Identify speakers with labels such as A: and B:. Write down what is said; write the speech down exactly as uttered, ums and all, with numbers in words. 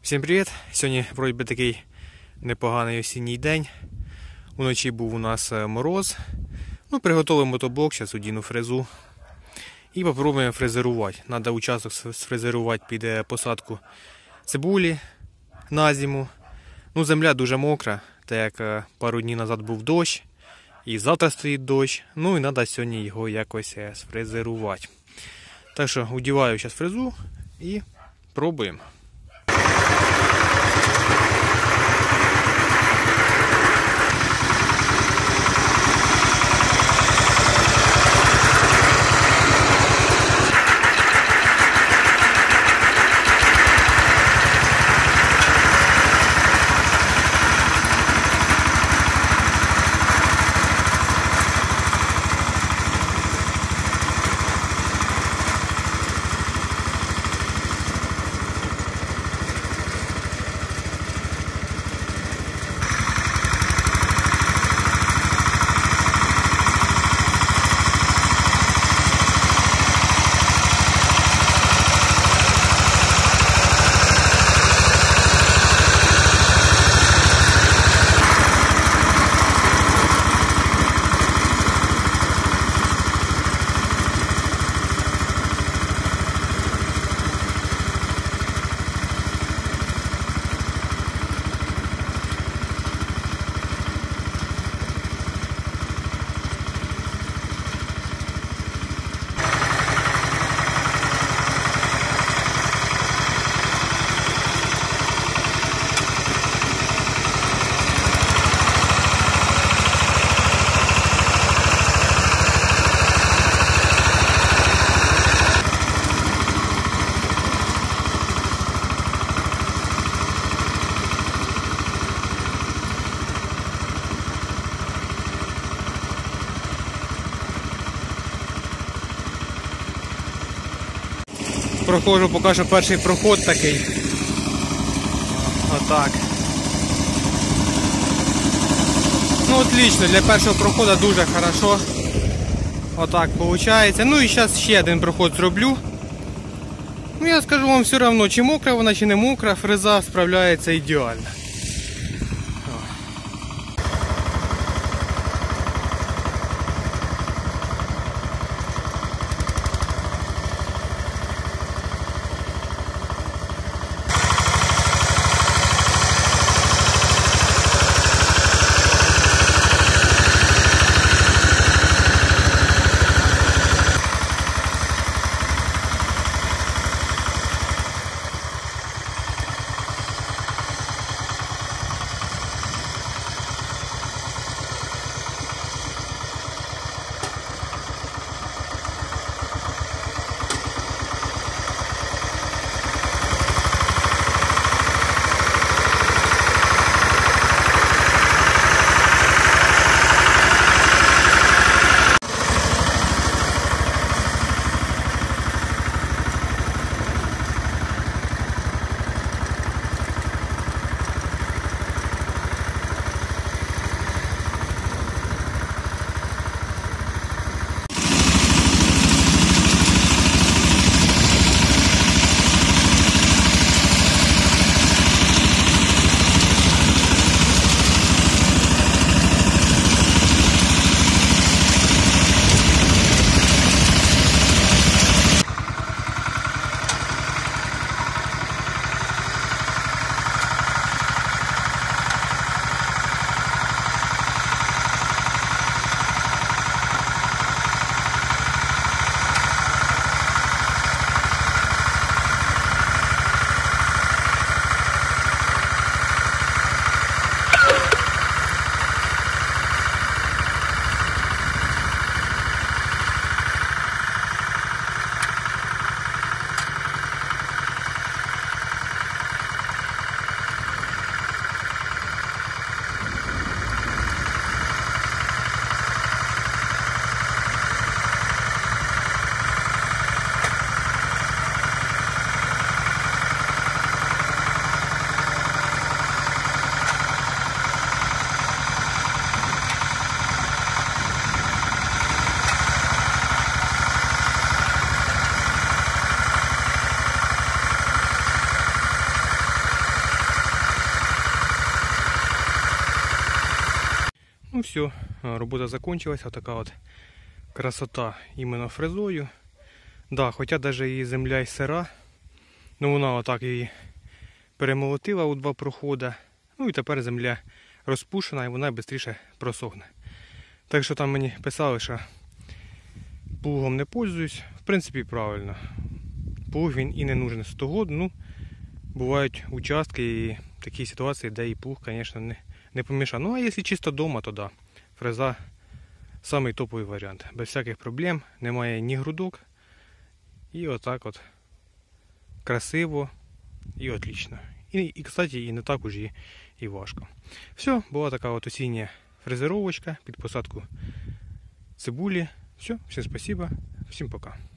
A: Всім привіт! Сьогодні вроді би такий непоганий осінній день. Уночі був у нас мороз. Ну, приготували мотоблок, зараз одіну фрезу. І попробуємо фрезерувати. Треба участок сфрезерувати під посадку цибулі на зиму. Ну, земля дуже мокра, так як пару днів назад був дощ. І завтра стоїть дощ. Ну і треба сьогодні його якось сфрезерувати. Так що одіваю зараз фрезу і пробуємо. Проходжу поки що перший проход такий. Отак. Ну, отлично, для першого проходу дуже хорошо. Отак виходить. Ну і зараз ще один проход зроблю. Ну, я скажу вам все одно, чи мокра вона, чи не мокра, фреза справляється ідеально. Ну все, робота закончилась. Отака от красота іменно фрезою. Да, хоча навіть і земля і сира, ну вона отак її перемолотила у два проходи. Ну і тепер земля розпушена і вона швидше просохне. Так що там мені писали, що плугом не пользуюсь. В принципі, правильно. Плуг він і не нужен з того, ну, бувають участки і такі ситуації, де і плуг, звісно, не, не помішає. Ну, а якщо чисто вдома, то да. Фреза самий топовий варіант. Без всяких проблем, немає ні грудок. І отак от красиво і отлично. І, і кстати, і не так уж і, і важко. Все, була така от осіння фрезеровочка під посадку цибулі. Все, всім спасибо, всім пока.